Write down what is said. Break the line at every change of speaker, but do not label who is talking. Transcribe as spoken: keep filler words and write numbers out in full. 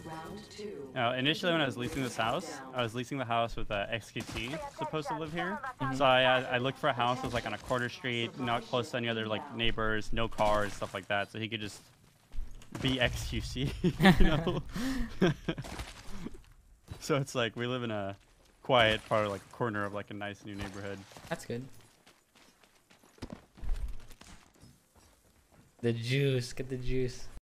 Now, initially when I was leasing this house, I was leasing the house with uh, X Q T supposed to live here. Mm-hmm. So I, I looked for a house that was like on a quarter street, not close to any other like neighbors, no cars, stuff like that. So he could just be X Q C, you know? So it's like we live in a quiet part of like a corner of like a nice new neighborhood.
That's good. The juice, get the juice.